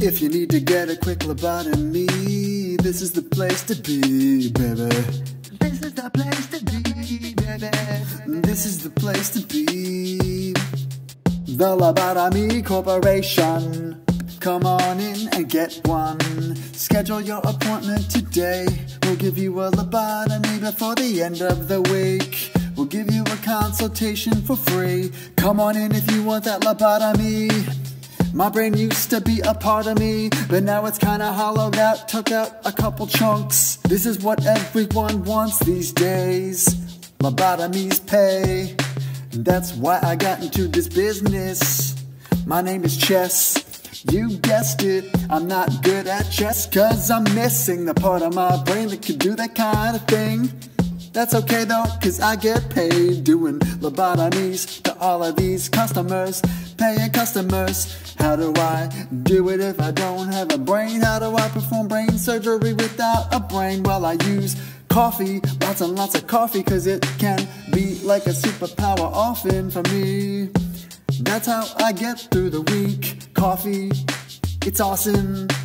If you need to get a quick lobotomy, this is the place to be, baby. This is the place to be, baby. This is the place to be. The Lobotomy Corporation. Come on in and get one. Schedule your appointment today. We'll give you a lobotomy before the end of the week. We'll give you a consultation for free. Come on in if you want that lobotomy. My brain used to be a part of me, but now it's kinda hollowed out, took out a couple chunks. This is what everyone wants these days. Lobotomies pay. That's why I got into this business. My name is Chess. You guessed it, I'm not good at chess, 'cause I'm missing the part of my brain that could do that kind of thing. That's okay though, 'cause I get paid doing lobotomies to all of these customers, paying customers. How do I do it if I don't have a brain? How do I perform brain surgery without a brain? Well, I use coffee, lots and lots of coffee, 'cause it can be like a superpower often for me. That's how I get through the week. Coffee, it's awesome.